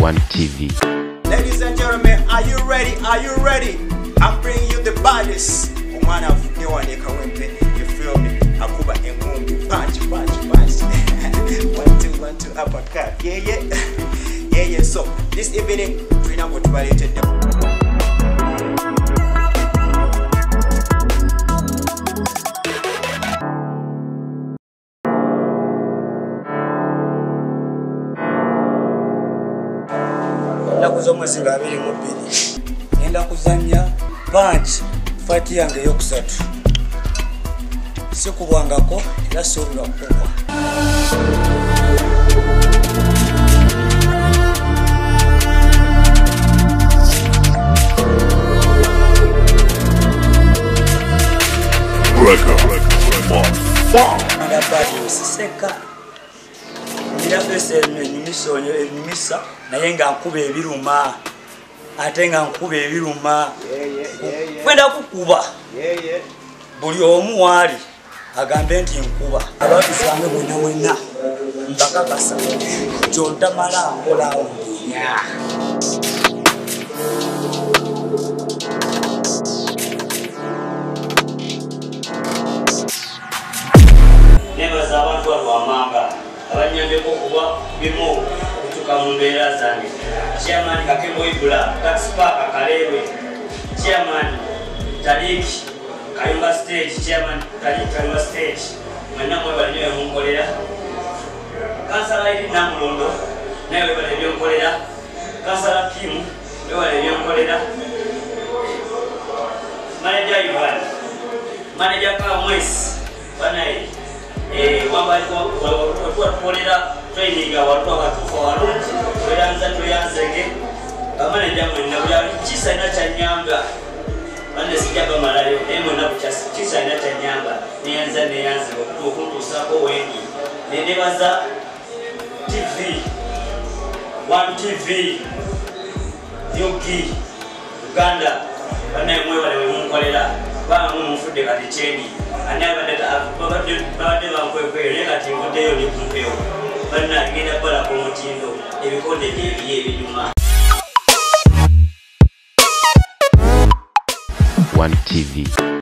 One TV. Ladies and gentlemen, are you ready? Are you ready? I'm bringing you the baddest. One of Mawanda Demonstrating. You feel me? Akuba engumbi. Punch. 1 2 uppercut. Yeah. So this evening, we're not going to violate it. Mwezi nga 22 ngenda kuzanya punch fight yange yokusatu sikubwangako era soobula kukubwa Mawanda BADru siseka ngira pese enyumisa naye nga nkuba ebiruma ate nga nkuba ebiruma kwenda kukuba buli omu wali agambe nti nkuba abatusange bwenna mbakakasa kyontamala akolawo nebaza abantu balwamanga abanyambeko kuba bimu Mumbeera zange chairman Kakembo Ibula tax park Kalewe chairman Talik Kayumba stage chairman Talik Kayumba stage mwanamwe balinyo munkolera kansala ili Namulondo nawe balinyo munkolera kansala Kim nawe balinyo munkolera manager Ivan manager Kamwesi banayi wamba kwa kolera training abantu abatufa walungi tuyanzege manager mwenna bya kisa ina chanyamba bande sijja bamalayo emo na kisa ina chanyamba neyanze okutusako wengi nebaza TV One TV Yogi Uganda bane mwe bale munkolera ba mufudde kati cheni anabadde bankwekwere kati nkodeyo ni kumpeo bana ngenda kola ku mutindo ebikonde bye ebinyuma One TV.